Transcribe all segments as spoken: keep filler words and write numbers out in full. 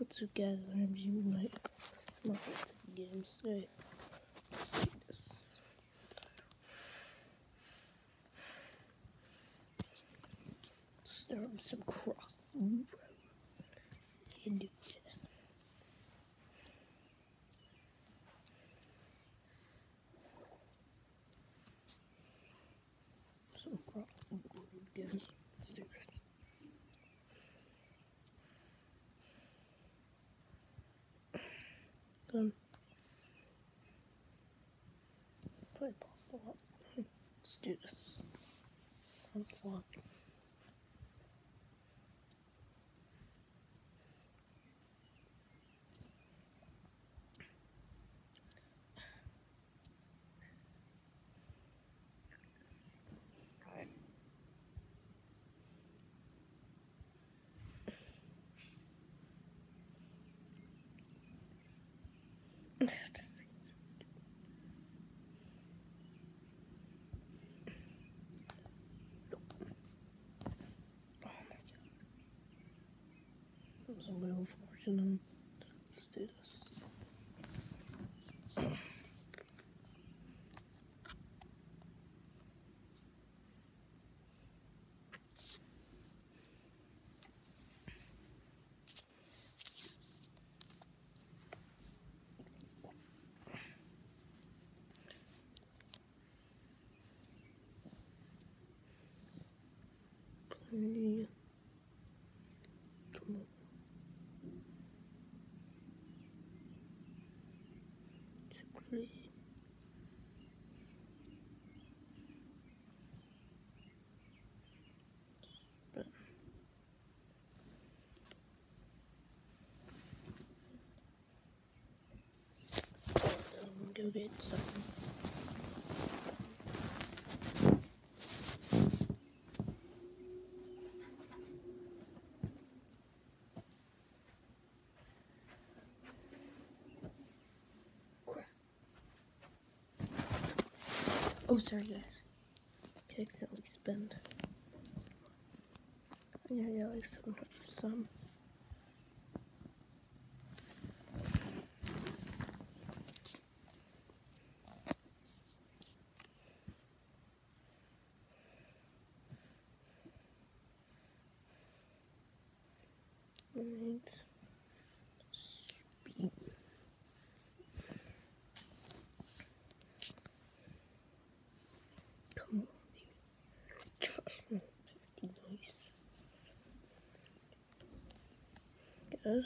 What's up, guys? I'm Jimmy Knight. I'm to begin today. Let's do this. Start with some crossroad and do this. Some crossroad again. Let's do this. Done. Play pop up. Let's do this. Unlock. That was a little unfortunate. Let's do this. Plenty. Come on. Chocolate. But I'm gonna go get something. Oh, sorry guys. I accidentally spent. I got like seven hundred some. Right. Speed. Come on, baby. fifty nice. Guys.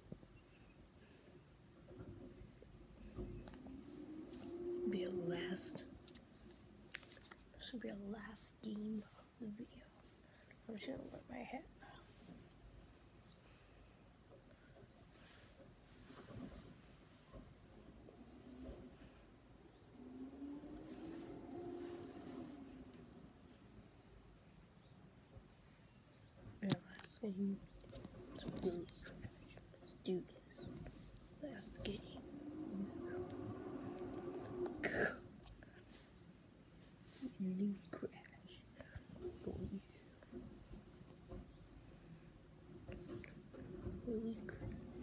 This will be a last. This will be a last game of the video. I'm just gonna let my hat now. Yeah, last game. It's really trash. Let's do this. Last game. Really crash. Oh, yeah. Really crash.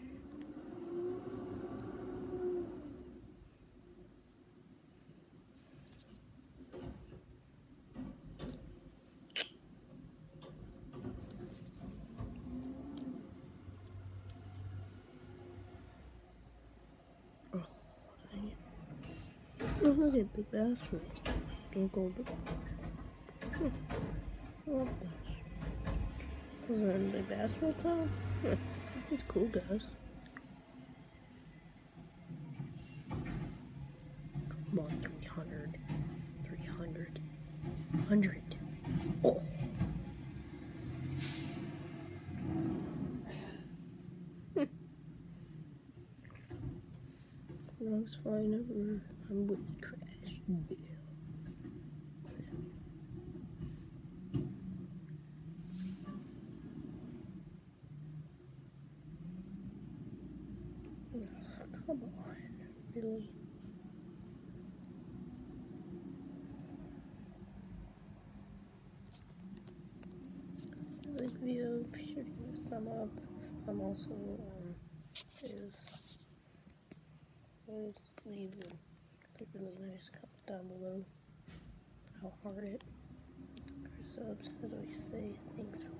Oh, dang it. Oh, look at Big Bass Race. Don't go over. Hmm. I love that. Is there any Big Basketball time? Hmm. It's cool, guys. Come on, three hundred. three hundred. one hundred. Oh. Wrong's flying over. I'm with crash. Yeah. Oh, come on, really? This video, be sure to give a thumb up. I'm also um, is always leave a really nice comment down below how hard it or subs, as we say. Thanks for